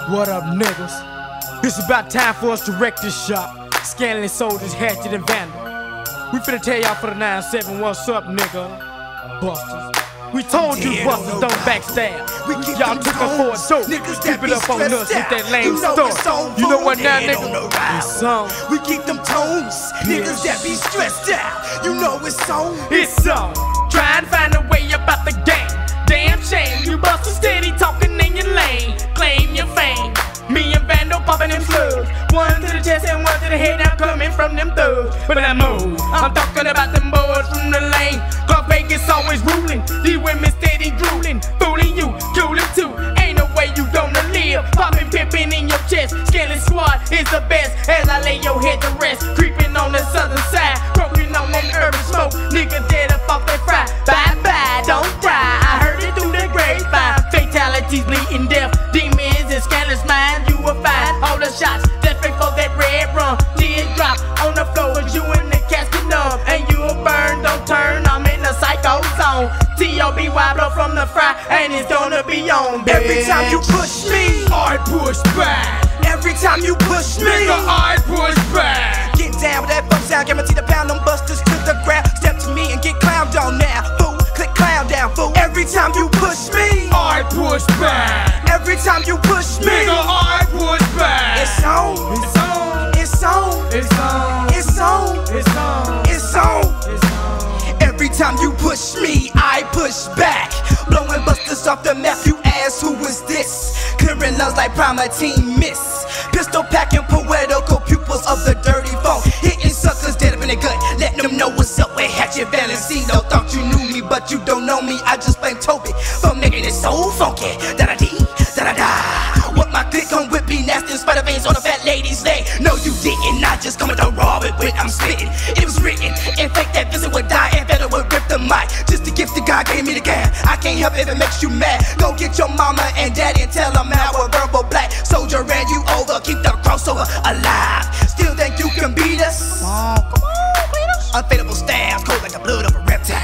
What up, niggas? It's about time for us to wreck this shop. Scandalous soldiers, hatchet and vandal. We finna tell y'all for the 9-7 what's up, nigga. Busters. We told you busters don't backstab. Y'all took us for a dope. Keep it up on us with that lame stuff. You know what now, nigga? It's on. We keep them tones. Niggas that be stressed out. You know it's on. It's on. Try and find a way about the game. Damn shame, you busters steady talking in your lane. Claim your fame. Me and Vandal popping them slugs. One to the chest and one to the head. Now coming from them thugs. But I move. I'm talking about them boys from the lane. Club Vegas always ruling. These women steady drooling. Fooling you, cooling too. Ain't no way you gonna live. Popping, pimping in your chest. Scandalous Squad is the best. As I lay your head to rest. Creeping on the southern side. Broken on that urban smoke. Niggas dead up off that fry. Bye bye, don't cry. I heard it through the grapevine. Fatalities, bleeding death. Demons and scandalous minds. You will find all the shots. Just before that red rum. Tears drop on the floor as you in the casket numb. And you'll burn, don't turn. I'm in the psycho zone. T.O.B.Y. blow from the fry. And it's gonna be on, baby. Every time you push me, I push back. every time you push me, Nigga, I push back. get down with that funk sound. Guarantee to pound them busters to the ground. Step to me and get clowned on now, fool. Click clown down, fool. Every time you push me, I push back. every time you push me, Nigga, I push back. it's on, It's on. it's on, It's on. it's on, It's on. it's on. It's on. Every time you push me, I push back. Blowing busters off the map, you ask who is this? Clearing lungs like Primatine Miss. Pistol packing poetical pupils of the dirty phone. Hitting suckers dead up in the gut, letting them know what's up with Hatchet Valentino. Thought you knew me, but you don't know me. I just blame Toby for making it so funky. Da-da-dee, da-da-da. What my click on whip be nasty, spider veins on a fat lady's leg. No, you didn't. I just coming to rob it when I'm spitting. It was written, in fact that Vincent would die and Better would rip the mic. Just the gift that God gave me the gab. I can't help if it makes you mad. Go get your mama and daddy and tell them how a verbal black soldier ran you over. Keep the crossover alive. Still think you can beat us? Come on, beat us. Unfadable stabs, cold like the blood of a reptile.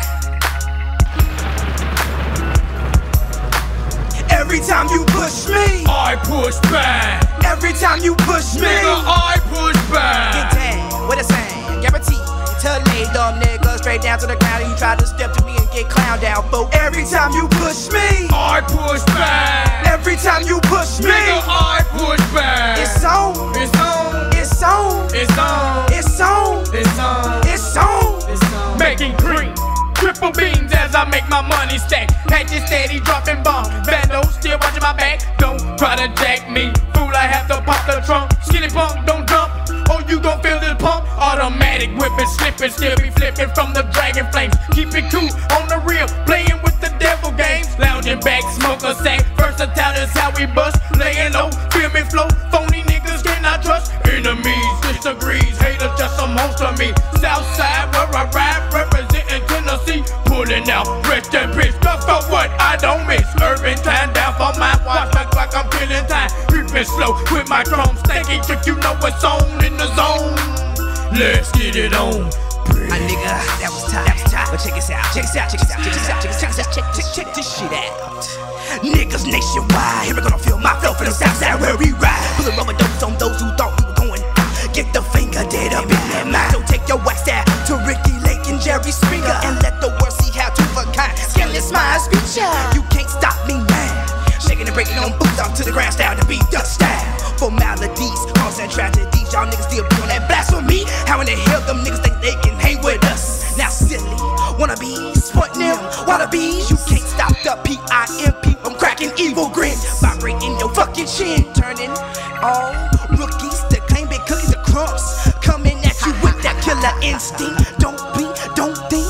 Every time you push me, I push back. every time you push me, Nigga, I push get back. down with a sound. Guarantee to lay dumb nigga straight down to the ground. And you try to step to me and get clowned down, fool. Every time you push me, I push back. every time you push me, Nigga, I push back. it's on, It's on. it's on, It's on. it's on, It's on. it's on. It's on. Making cream. Triple beams as I make my money stack. Hatchet steady dropping bombs. Vandal still watching my back. Don't try to jack me. Fool, I have to pop the trunk. Skinny punk, don't jump. Oh, you gon' feel this pump. Automatic whipping, slipping, still be flipping from the dragon flames. Keep it cool on the real, playing with the devil games. Lounging back, smoke a sack. Versatile is how we bust. Laying low, feel me flow. Phony niggas cannot trust. Enemies, disagrees. Haters just some hoes to me. Southside where I ride, representing Tennessee. Pulling out, rest in peace. Stuff for what I don't miss. Urban time down for my watch. Look like I'm killing time. Creeping slow with my chrome. Stanky trick, you know what's on in the zone. Let's get it on. My nigga, that was tight. But check this out, check this out, check this out, check this out, check this out, check this shit out. Niggas nationwide, here we gonna feel my flow for the south side where we ride. Pulling rubber dose on those who thought we were going out. Get the finger dead up in their mind. So take your wax out to Ricky Lake and Jerry Springer and let the world see how two for kind. Scandalous minds speech. You can't stop me now. Shaking and breaking on boots off to the ground style to beat the style. Formalities, cause and tragedies. Y'all niggas still be on that blasphemy. How in the hell them niggas think they can hang with us? Now silly, wannabes, pointing them, wannabes. You can't stop the PIMP from cracking evil grins. Vibrating your fucking chin, turning all rookies to claim big cookies and crumbs. Coming at you with that killer instinct. Don't think,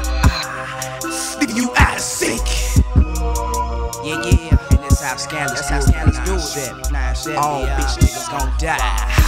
leaving you out of sync. Yeah, and that's how scandalous do it. All bitch niggas gon' die.